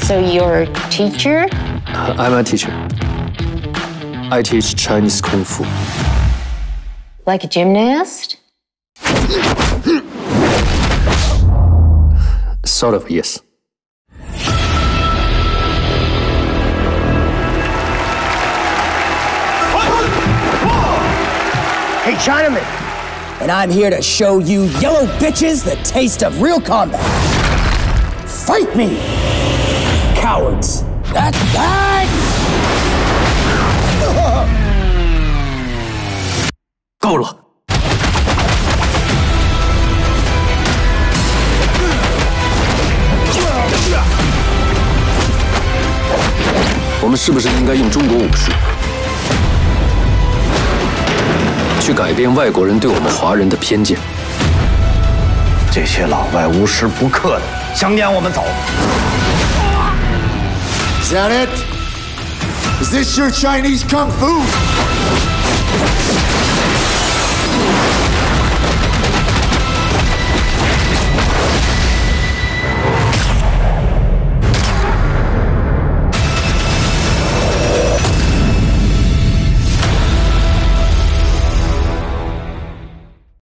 So you're a teacher? I'm a teacher. I teach Chinese Kung Fu. Like a gymnast? Sort of, yes. Hey, Chinaman! And I'm here to show you yellow bitches the taste of real combat. Fight me, cowards! That. 够了！我们是不是应该用中国武术，去改变外国人对我们华人的偏见？ 这些老外无时不刻的想撵我们走。 Is that it? Is this your Chinese Kung Fu?